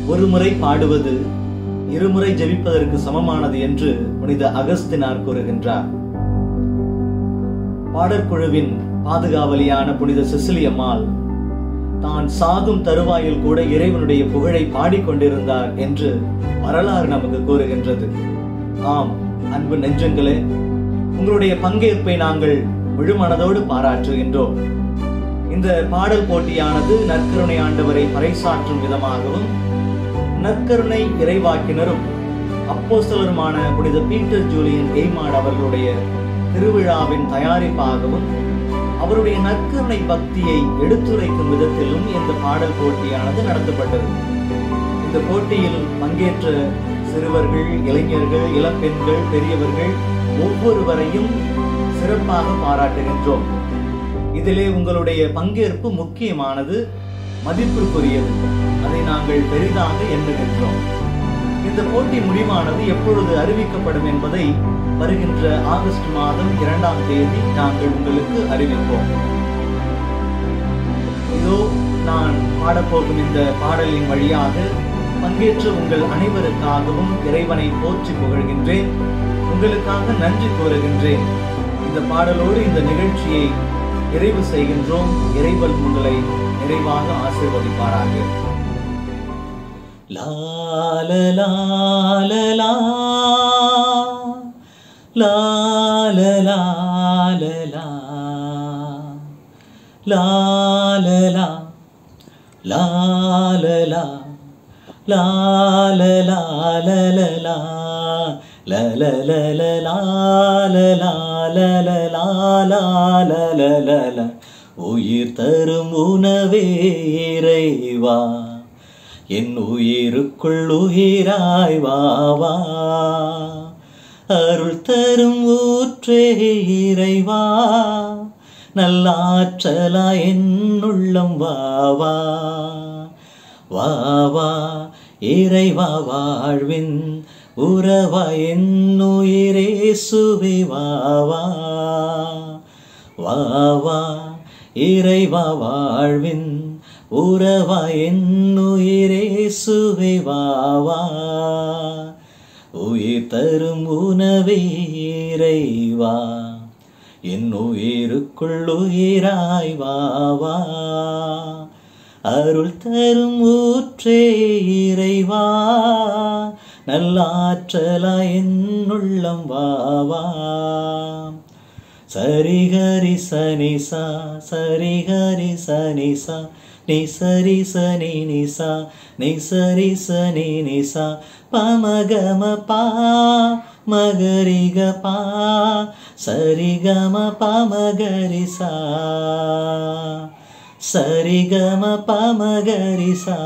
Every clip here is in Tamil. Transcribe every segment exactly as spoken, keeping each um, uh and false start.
ஒரு முறை பாடுவது இருமுறை ஜெபிப்பதற்கு சமமானது என்று புனித அகஸ்தினார் கூறுகின்றார். பாடற்குழுவின் பாதுகாவலியான புனித செசிலியம்மாள் தான் சாகும் தருவாயில் கூட இறைவனுடைய புகழை பாடிக்கொண்டிருந்தார் என்று வரலாறு நமக்கு கூறுகின்றது. ஆம் அன்பு நெஞ்சங்களே, உங்களுடைய பங்கேற்பை நாங்கள் முழு மனதோடு பாராட்டுகின்றோம். இந்த பாடல் போட்டியானது நற்கருணை ஆண்டவரை பறைசாற்றும் விதமாகவும் நற்கருணை இறைவாக்கினரும் அப்போஸ்தலருமான புனித பீட்டர் ஜூலியன் எய்மார்ட் அவர்களுடைய திருவிழாவின் தயாரிப்பாகவும் அவருடைய நற்கருணை பக்தியை எடுத்துரைக்கும் விதத்திலும் இந்த பாடல் போட்டியானது நடத்தப்பட்டது. இந்த போட்டியில் பங்கேற்ற சிறுவர்கள், இளைஞர்கள், இளம்பெண்கள், பெரியவர்கள் ஒவ்வொருவரையும் சிறப்பாக பாராட்டுகின்றோம். இதிலே உங்களுடைய பங்கேற்பு முக்கியமானது, மதிப்பிற்குரியது. அதை நாங்கள் பெரிதாக எண்ணுகின்றோம். இந்த போட்டி முடிவானது எப்பொழுது அறிவிக்கப்படும் என்பதை வருகின்ற ஆகஸ்ட் மாதம் இரண்டாம் தேதி நாங்கள் உங்களுக்கு அறிவிப்போம். இதோ நான் பாடப்போகும் இந்த பாடலின் வழியாக பங்கேற்ற உங்கள் அனைவருக்காகவும் இறைவனை போற்றி புகழ்கின்றேன். உங்களுக்காக நன்றி கூறுகின்றேன். இந்த பாடலோடு இந்த நிகழ்ச்சியை நிறைவு செய்கின்றோம். இறைவன் உங்களை நிறைவாக ஆசீர்வதிப்பாராக. லா லா லா லா லா லா லா லா லா லா லா லா லா லா லா லா. உயிர் தரும் உணவே இறைவா, என் உயிருக்குள் உயிராய் வாவா. அருள் தரும் ஊற்றே இறைவா, நல்லாற்றலா என் உள்ளம் வாவா. வாவா இறைவா, வாழ்வின் உறவா என் உயிரேசுவே வாவா. வாவா இறைவா, வாழ்வின் உறவா என் உயிரேசுவே வாவா. உயிர் தரும் உணவே இறைவா, என் உயிருக்குள் உயிராய் வாவா. அருள் தரும் ஊற்றே இறைவா, நல்லாற்றலா என் உள்ளம் வாவா. சரி ஹரி சனி சா, சரி ஹரி சனி சா, நி சரி சனி நிசா, நி சரி சனி நிசா. பமகம பா மகரிக பா, சரிகம பமகரிசா, சரிகம பமகரிசா.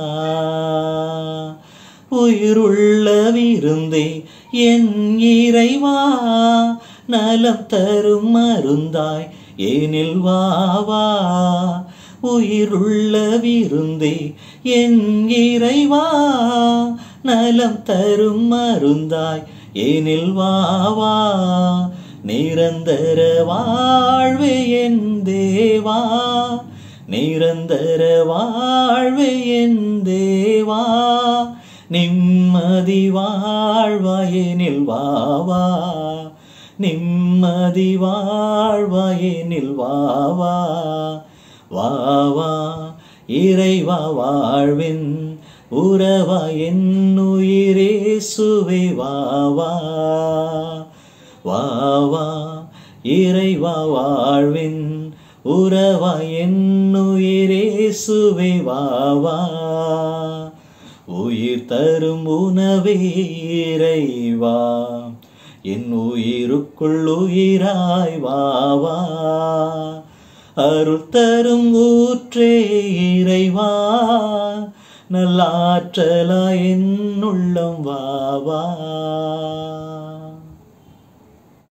உயிருள்ள விருந்தே என் இறைவா, நலம் தரும் மருந்தாய் ஏனில் வாவா. உயிருள்ள விருந்தே என் இறைவா, நலம் தரும் மருந்தாய் ஏனில் வாவா. நிரந்தர வாழ்வே என் தேவா, நிரந்தர வாழ்வே என் தேவா. நிம்மதி வாழ்வாயேனில் வாவா, நிம்மதி வாழ்வாயேனில் வாவா. வாவா இறைவா, வாழ்வின் உறவா என் உயிரேசுவே வாவா. வாவா இறைவா, வாழ்வின் உறவா என் உயிரேசுவே வாவா. உயிர் தரும் உணவே இறைவா, என் உயிருக்குள் உயிராய் வாவா. அருள் தரும் ஊற்றே இறைவா, நல்லாற்றலா என் உள்ளம் வாவா.